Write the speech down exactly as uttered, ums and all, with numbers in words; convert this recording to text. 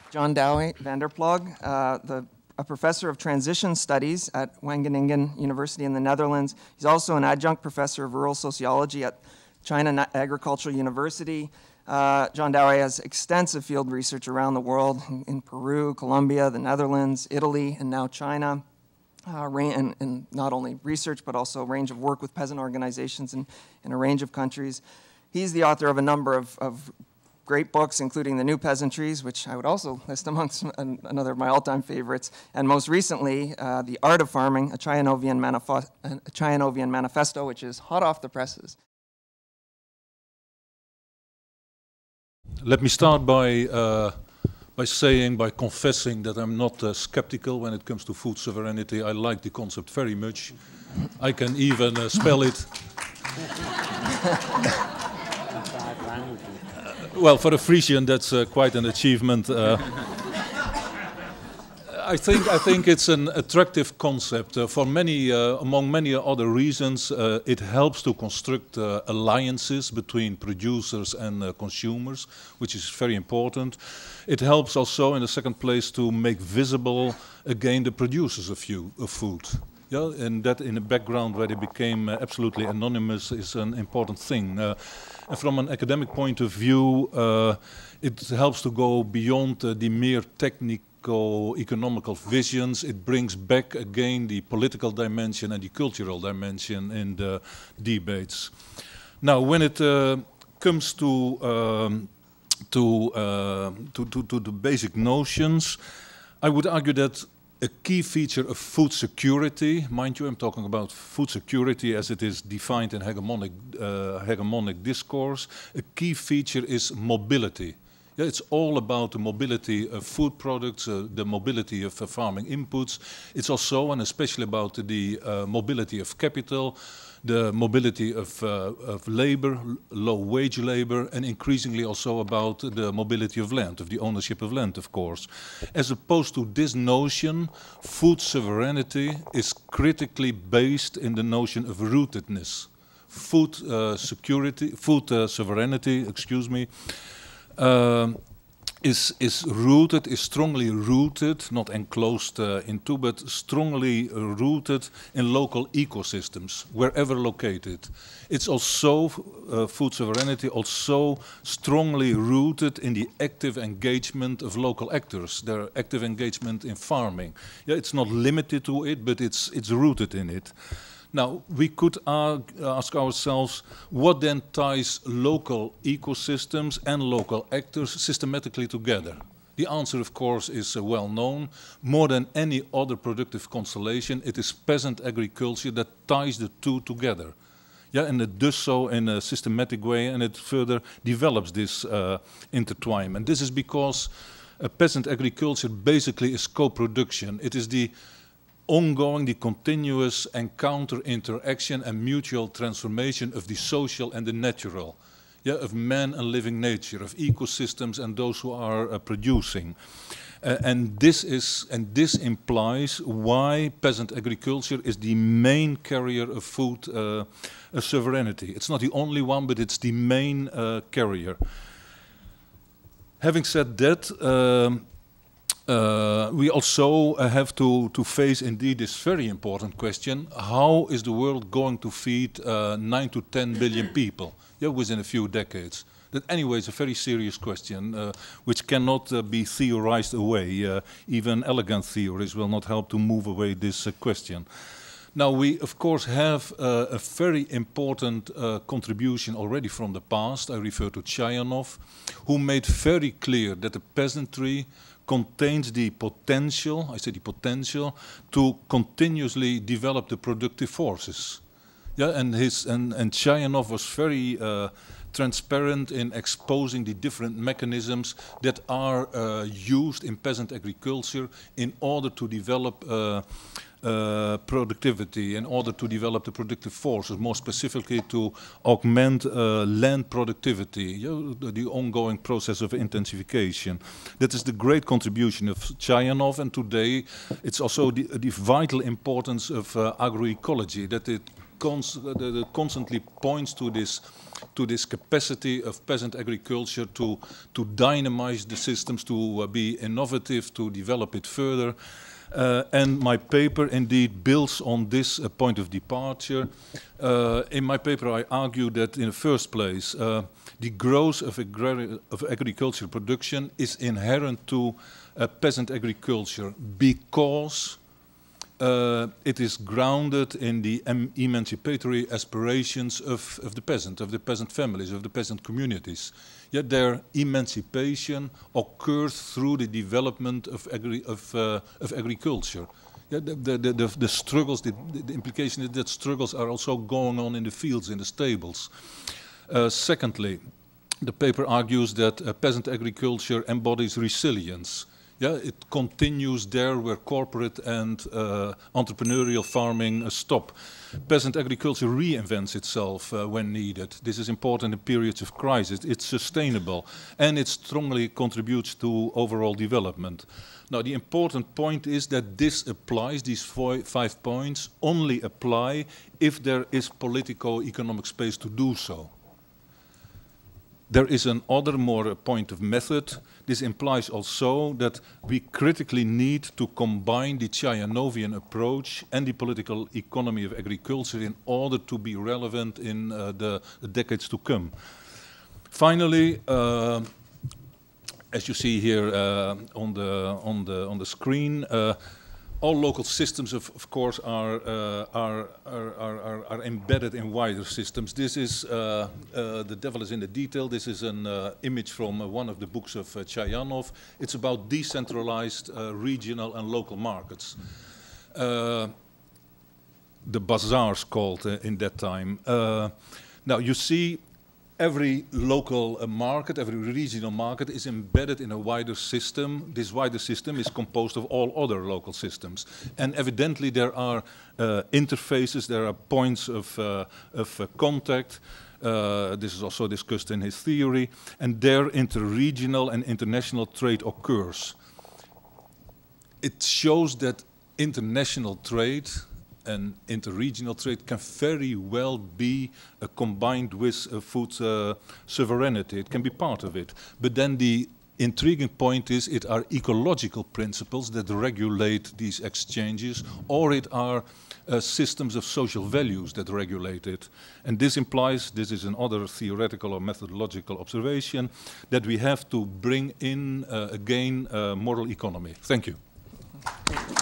John Douwe van der Ploeg, uh, the, a professor of transition studies at Wageningen University in the Netherlands. He's also an adjunct professor of rural sociology at China Agricultural University. Uh, John Douwe has extensive field research around the world in, in Peru, Colombia, the Netherlands, Italy, and now China. Uh, and, and not only research, but also a range of work with peasant organizations in, in a range of countries. He's the author of a number of, of great books, including The New Peasantries, which I would also list amongst an, another of my all-time favorites, and most recently, uh, The Art of Farming, a Chayanovian, Manifo a Chayanovian Manifesto, which is hot off the presses. Let me start by uh, by saying, by confessing that I'm not uh, skeptical when it comes to food sovereignty. I like the concept very much. I can even uh, spell it. uh, well, for a Frisian, that's uh, quite an achievement. Uh, I think I think it's an attractive concept uh, for many, uh, among many other reasons. Uh, it helps to construct uh, alliances between producers and uh, consumers, which is very important. It helps also, in the second place, to make visible again the producers of, you, of food. Yeah, and that in the background where they became uh, absolutely anonymous is an important thing. Uh, and from an academic point of view, uh, it helps to go beyond uh, the mere technique economical visions. It brings back again the political dimension and the cultural dimension in the debates. Now, when it uh, comes to, um, to, uh, to, to, to the basic notions, I would argue that a key feature of food security, mind you, I'm talking about food security as it is defined in hegemonic, uh, hegemonic discourse, a key feature is mobility. Yeah, it's all about the mobility of food products, uh, the mobility of uh, farming inputs. It's also, and especially about the uh, mobility of capital, the mobility of, uh, of labor, low-wage labor, and increasingly also about the mobility of land, of the ownership of land, of course. As opposed to this notion, food sovereignty is critically based in the notion of rootedness. Food uh, security, food uh, sovereignty, excuse me, Uh, is is rooted, is strongly rooted, not enclosed uh, into, but strongly rooted in local ecosystems, wherever located. It's also, uh, food sovereignty, also strongly rooted in the active engagement of local actors, their active engagement in farming. Yeah, it's not limited to it, but it's, it's rooted in it. Now, we could uh, ask ourselves, what then ties local ecosystems and local actors systematically together? The answer, of course, is uh, well known. More than any other productive constellation, it is peasant agriculture that ties the two together. Yeah, and it does so in a systematic way, and it further develops this uh, intertwine. And this is because uh, peasant agriculture basically is co-production. It is the ongoing, the continuous encounter, interaction and mutual transformation of the social and the natural, yeah, of man and living nature, of ecosystems and those who are uh, producing. Uh, and this is, and this implies why peasant agriculture is the main carrier of food uh, uh, sovereignty. It's not the only one, but it's the main uh, carrier. Having said that, um, Uh, we also uh, have to, to face indeed this very important question: how is the world going to feed uh, nine to ten billion people, yeah, within a few decades? That anyway is a very serious question, uh, which cannot uh, be theorized away. Uh, even elegant theories will not help to move away this uh, question. Now, we of course have uh, a very important uh, contribution already from the past. I refer to Chayanov, who made very clear that the peasantry contains the potential, I say the potential, to continuously develop the productive forces. Yeah, and his and, and Chayanov was very uh, transparent in exposing the different mechanisms that are uh, used in peasant agriculture in order to develop uh, uh, productivity, in order to develop the productive forces, more specifically to augment uh, land productivity, you know, the, the ongoing process of intensification. That is the great contribution of Chayanov, and today it's also the, the vital importance of uh, agroecology, that it Const, uh, that constantly points to this to this capacity of peasant agriculture to, to dynamize the systems, to uh, be innovative, to develop it further. Uh, and my paper indeed builds on this uh, point of departure. Uh, in my paper I argue that in the first place uh, the growth of, agri of agricultural production is inherent to uh, peasant agriculture because uh, it is grounded in the em emancipatory aspirations of, of the peasant, of the peasant families, of the peasant communities. Yet their emancipation occurs through the development of, agri of, uh, of agriculture. Yeah, the, the, the, the struggles, the, the implication is that struggles are also going on in the fields, in the stables. Uh, secondly, the paper argues that uh, peasant agriculture embodies resilience. Yeah, it continues there where corporate and uh, entrepreneurial farming uh, stop. Peasant agriculture reinvents itself uh, when needed. This is important in periods of crisis. It's sustainable and it strongly contributes to overall development. Now the important point is that this applies, these five points only apply if there is politico-economic space to do so. There is another more point of method. This implies also that we critically need to combine the Chayanovian approach and the political economy of agriculture in order to be relevant in uh, the, the decades to come. Finally, uh, as you see here uh, on the on the on the screen, uh, all local systems, of, of course, are, uh, are, are, are, are embedded in wider systems. This is, uh, uh, the devil is in the detail. This is an uh, image from uh, one of the books of uh, Chayanov. It's about decentralized uh, regional and local markets. Uh, the bazaars called uh, in that time. Uh, now you see every local uh, market, every regional market is embedded in a wider system. This wider system is composed of all other local systems. And evidently there are uh, interfaces, there are points of, uh, of uh, contact. Uh, this is also discussed in his theory. And there interregional and international trade occurs. It shows that international trade and interregional trade can very well be uh, combined with uh, food uh, sovereignty. It can be part of it. But then the intriguing point is it are ecological principles that regulate these exchanges, or it are uh, systems of social values that regulate it. And this implies, this is another theoretical or methodological observation, that we have to bring in uh, again uh, moral economy. Thank you.